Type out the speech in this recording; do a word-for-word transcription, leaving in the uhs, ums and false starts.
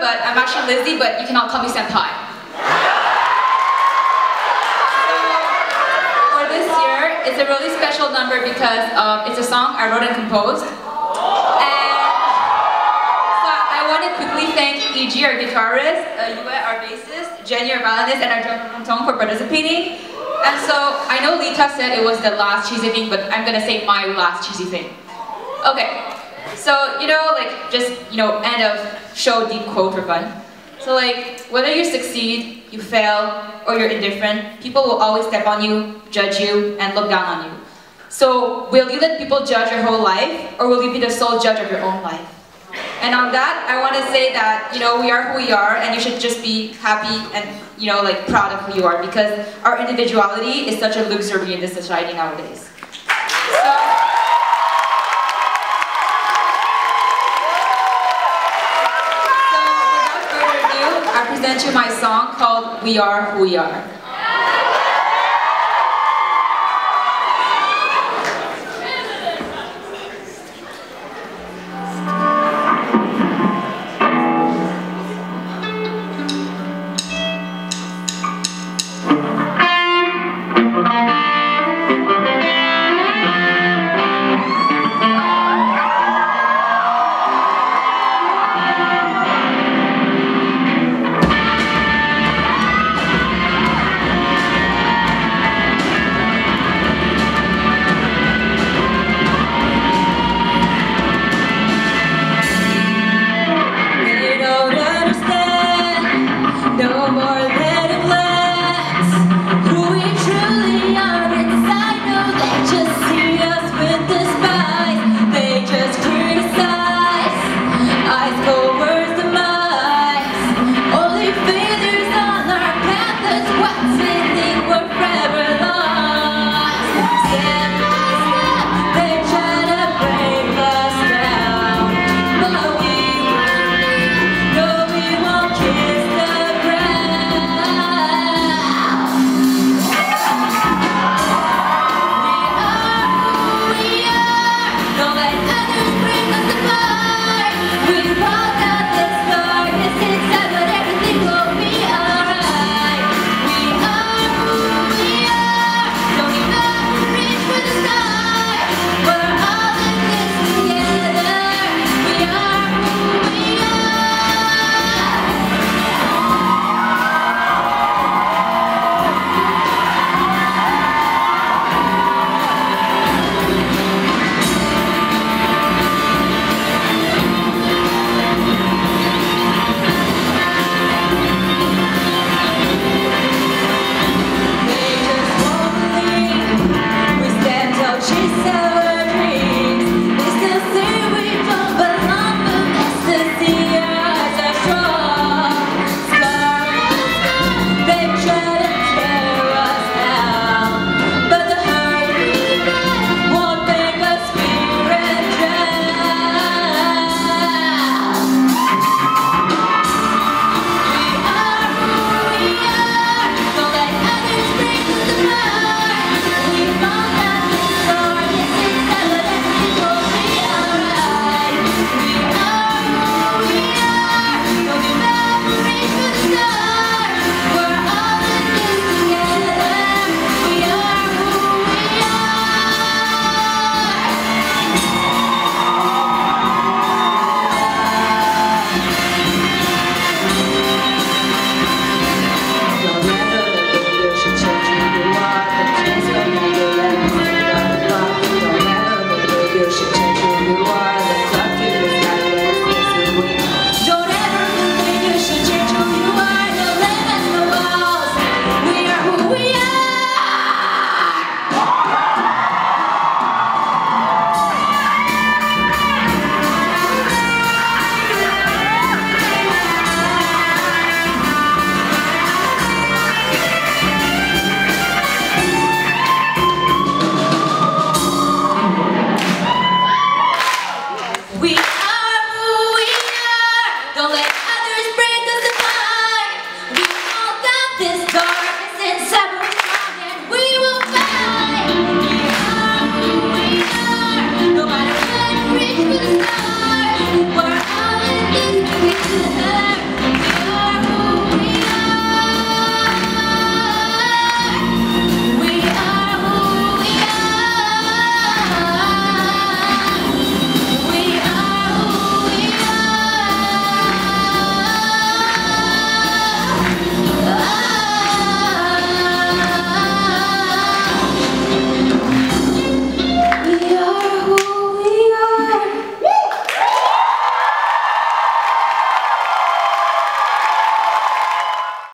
but I'm actually Lizzie, but you can all call me Senpai. So, for this year, it's a really special number because um, it's a song I wrote and composed. And so I want to quickly thank Yige, our guitarist, uh, V U A, our bassist, Jennie, our violinist, and our drummer Runtong for participating. And so, I know Lita said it was the last cheesy thing, but I'm gonna say my last cheesy thing. Okay, so, you know, like, just, you know, end of show deep quote for fun. So, like, whether you succeed, you fail, or you're indifferent, people will always step on you, judge you, and look down on you. So, will you let people judge your whole life, or will you be the sole judge of your own life? And on that, I want to say that, you know, we are who we are, and you should just be happy and, you know, like, proud of who you are, because our individuality is such a luxury in this society nowadays. So, so without further ado, I present you my song called We Are Who We Are.